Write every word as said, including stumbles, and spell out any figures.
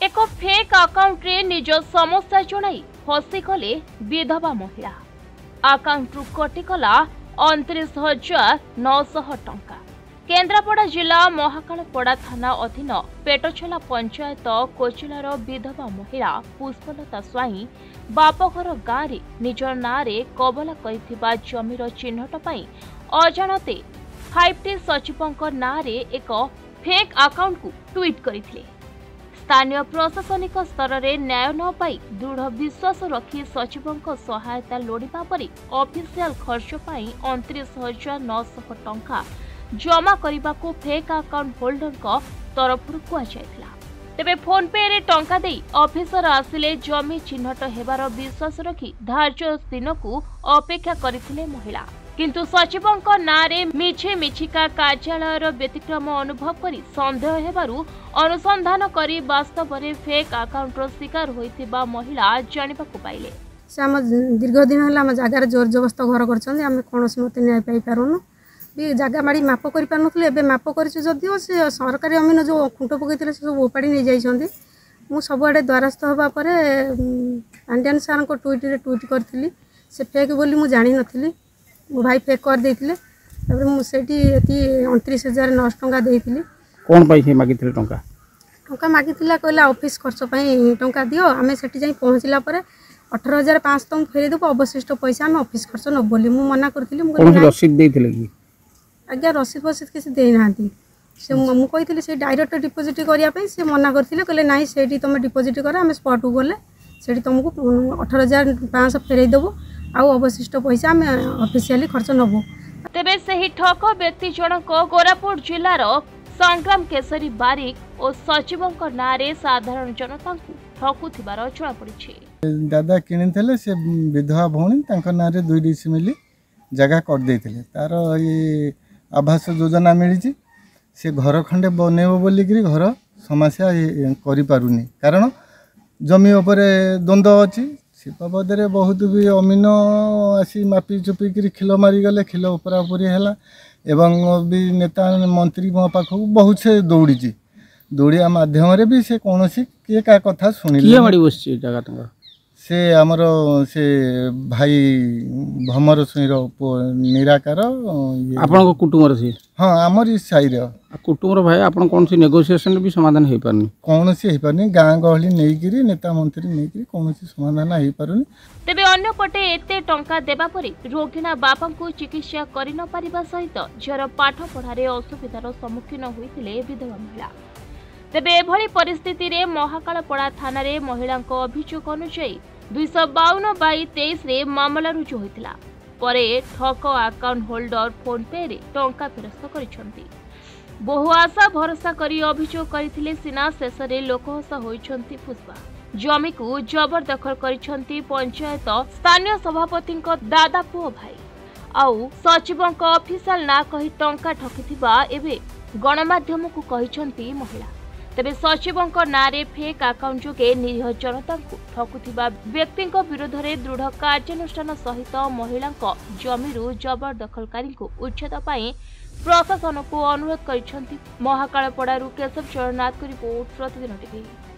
एक fake account रे निज समस्या जणाई फसीगले विधवा महिला। अकाउंट रु कटिगला उनतीस हजार नौश टंका। केन्द्रापड़ा जिला महाकालपड़ा थाना अधीन पेटछला पंचायत कोचिलार विधवा महिला पुष्पलता स्वाई बापघर गाँव में निज नाँ कबला कर जमीर चिन्हट पाई अजाणते फाइव टी सचिवों नाँ एक फेक अकाउंट को ट्वीट करथिले। स्थानीय प्रशासनिक स्तर में न्याय न पाई दृढ़ विश्वास रखी सचिवों सहायता लोड़ा पर ऑफिशियल खर्च पाई उनतीस हजार नौश टंका जमा करने को फेक अकाउंट होल्डर तरफ कहुला। तेबे फोन पे रे टंका दे ऑफिसर आसिले जमी चिन्हट हेबार विश्वास रखी धार्य दिन को अपेक्षा करथिले महिला। किंतु सचिवों नाँ मिछे मिछिका कार्यालय व्यतिक्रम अनुभव करी संदेह हेबारु अनुसंधान करी वास्तव में फेक अकाउंट शिकार होइतिबा महिला जानिबा को पाइले। से आम दीर्घ दिन है जगार जोर जबरदस्त घर कर कौन मत न्याय पाई पारूनु भी जगह बाड़ी माप कर पारे एवं माप कर से सरकारी अमीन जो खुंट पकई सब ओपाड़ी नहीं जाइए। मु सबुआड़े द्वारस्थ होगा पांड्यान सार को ट्वीट ट्वीट करी से फेक बोली मुझे जानी नी मो भाई फेक कर देते मुझे उनतीस हजार नौश टंका देती। कौन पाई मागी टंका टंका मागी कहला ऑफिस खर्च टंका दियो आम से पहुँचला अठारह हजार पाँच तुम फेरी देव अवशिष्ट पैसा आम ऑफिस खर्च न बोली मु मना करी रसीद आज्ञा रसीद फसीद किसी देना से मुझे से डायरेक्ट डिपोजिट करने से मना करते कहले ना से तुम डिपोजिट कर आम स्पॉट को गले से तुमको अठारह हजार पाँच फेरई देव आउ अवशिष्ट पैसा आम ऑफिशियली खर्च नबू। तेबे सही ठक व्यक्ति जनक कोरापुट जिलार संग्राम केसरी बारिक और सचिवों नाँ साधारण जनता ठकुथिबार जणा पड़िछि। दादा किणी से विधवा भौणी ना दुई डिसिमिल जगह कर देते तार ये आवास योजना मिली से घर खंडे बनइब बोलिकी घर समस्या करें कारण जमी उपरे द्वंद्व अच्छी से बाबद बहुत भी अमीन आसी मापी चुपिक खिल मारिगले खिल उपरापुरी है एवं भी नेता मंत्री मो पाख बहुत से दौड़ी दौड़िया मध्यम भी से कौन किए क्या कथा शुणी से आमर से भाई भमर सुईर निराकार आपन कुटुंबर से हाँ आमर साई कुटुंबर भाई आपन कौन सी नेगोशिएशन भी समाधान हो पारनी कौन सी हो पारनी गाँ गहली नहीं नेता मंत्री नहीं कौन सी समाधान हो पारनी। तेबे अन्य पटे एते टंका देबा परे रोगिणा बापा को चिकित्सा करि न पारिबा सहित झर पाठ पढ़ारे असुविधार सम्मुखीन होइतिले विधवा महिला। तेबे एभली परिस्थिति रे महाकालपड़ा थाना रे महिला अभियोग अनुसार दुईश बावन बै तेईस मामला रुजु होता परे ठक अकाउंट होल्डर फोन पे रे टंका फेरस्त करिसेंती। बहु आशा भरोसा करी अभियोग करथिले सिना शेष रे लोकहसा होइछंती पुष्पा। जमी को जबरदखल करिसेंती पंचायत स्थानीय सभापति दादा पुओ भाई आउ सचिवों ऑफिशियल ना कही टंका ठकिथिबा एबे गणमाध्यम को कहिसेंती महिला। तेबे सचिवों नाँ फेक अकाउंट जोगे निरीह जनता को ठकुथिबा व्यक्ति विरोध में दृढ़ कार्यानुष्ठान सहित महिला जमीरु जबरदखलकारी को उच्छेद पाई प्रशासन को अनुरोध कर महाकालपड़ारू केशव चरण नाथ को रिपोर्ट प्रतिदिन टीवी।